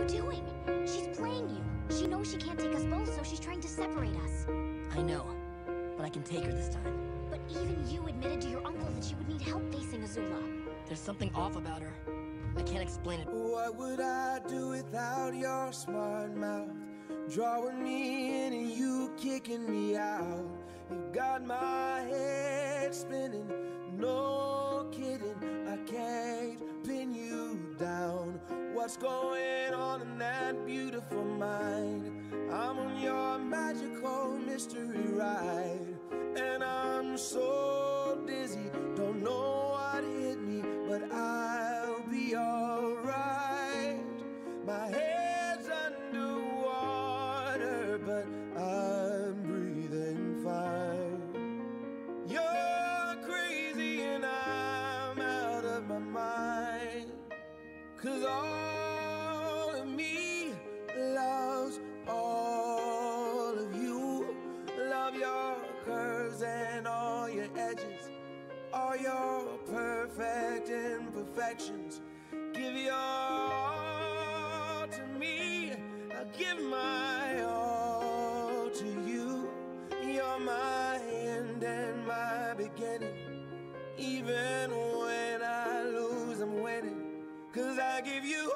you doing? She's playing you. She knows she can't take us both, so she's trying to separate us. I know, but I can take her this time. But even you admitted to your uncle that she would need help facing Azula. There's something off about her. I can't explain it. What would I do without your smart mouth? Drawing me in and you kicking me out. You got my head spinning, no kidding. I can't pin you down. What's going on in that beautiful mind? I'm on your magical mystery ride, and I'm so dizzy, don't know what hit me, but I'll be alright. My head's underwater, but I'm breathing fine. You're crazy and I'm out of my mind, 'cause all of me loves all of you. Love your curves and all your edges, all your perfect imperfections. Give your all to me, I'll give my all to you. You're my end and my beginning. Even when I lose, I'm winning, 'cause I give you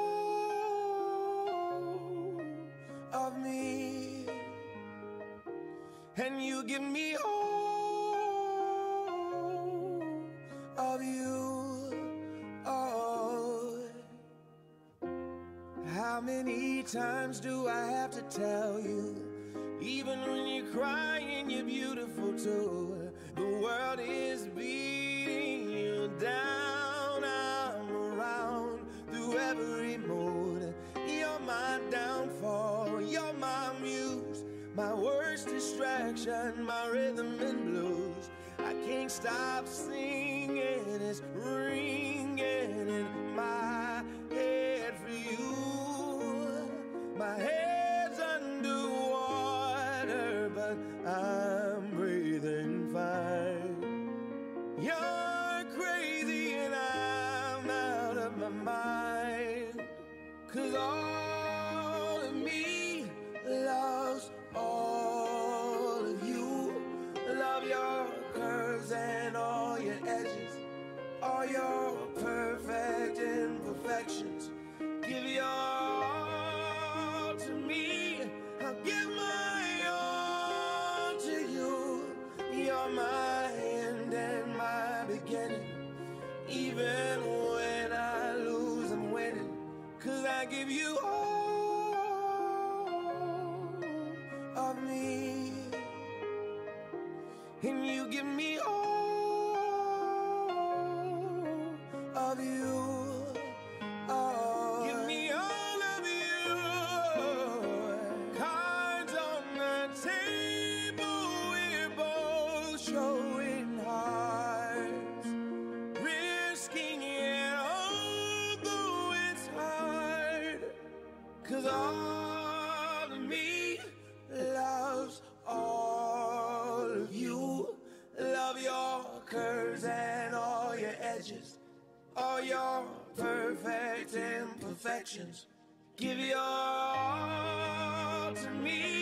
all of me, and you give me all of you. Oh, how many times do I have to tell you? Even when you're crying, you're beautiful too. The world is beating you down. I'm around through every mood. You're my downfall, you're my muse, my worst distraction, my rhythm and blues. I can't stop singing, it's ringing in my head for you. My head's underwater, but I'm breathing fine. You're crazy and I'm out of my mind, 'cause all of me loves all of you. Love your curves and all your edges, all your perfect imperfections. Give your all to me, I'll give my all to you. You're my end and my beginning. Even when I lose, I'm winning, 'cause I give you all of me, and you give me all of you. Oh, give me all of you. Cards on the table, we're both showing hearts, risking it although it's hard, 'cause all of me loves all of you. Love your curves and all your edges, all your perfect imperfections. Give your all to me,